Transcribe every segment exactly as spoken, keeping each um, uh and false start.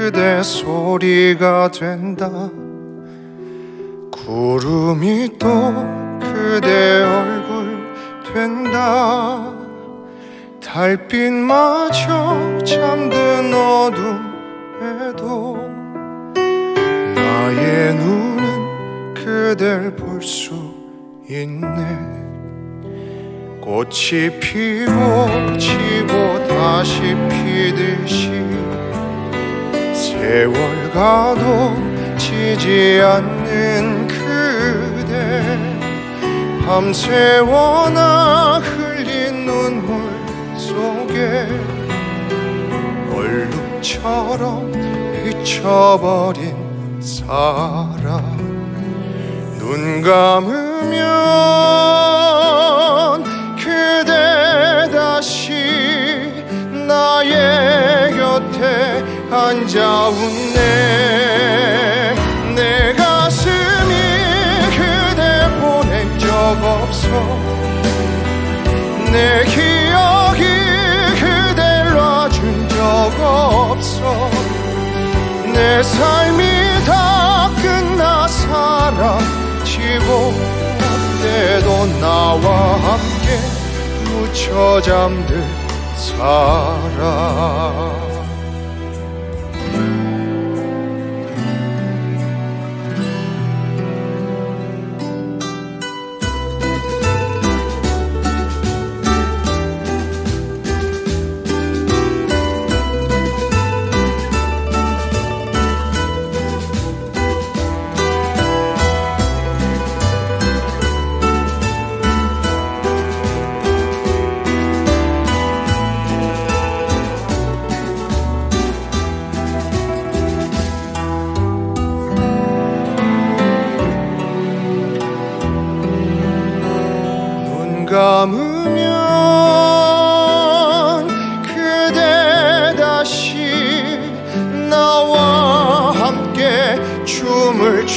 그대 소리가 된다. 구름이 또 그대 얼굴 된다. 달빛마저 잠든 어둠에도 나의 눈은 그댈 볼 수 있네. 꽃이 피고 지고 다시 피듯이 세월 가도 지지 않는 그대. 밤새워 나 흘린 눈물 속에 얼룩처럼 비쳐버린 사람. 눈 감으면 그대 다시 나의 곁에 앉아 웃네. 내 가슴이 그대 보낸 적 없어. 내 기억이 그댈 놔준 적 없어. 내 삶이 다 끝나 사라지고 그때도 나와 함께 묻혀 잠들 사람. 감으면 그대 다시 나와 함께 춤을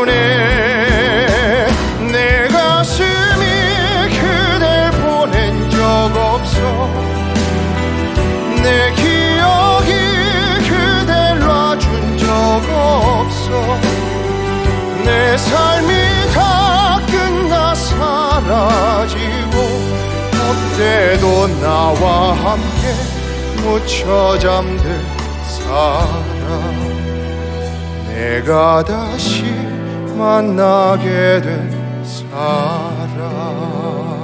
추네. 내 가슴이 그댈 보낸 적 없어. 내 기억이 그댈 놔준 적 없어. 내 삶이 다 끝나 사라지고 그때도 나와 함께 묻혀 잠들 사람. 내가 다시 만나게 된 사람.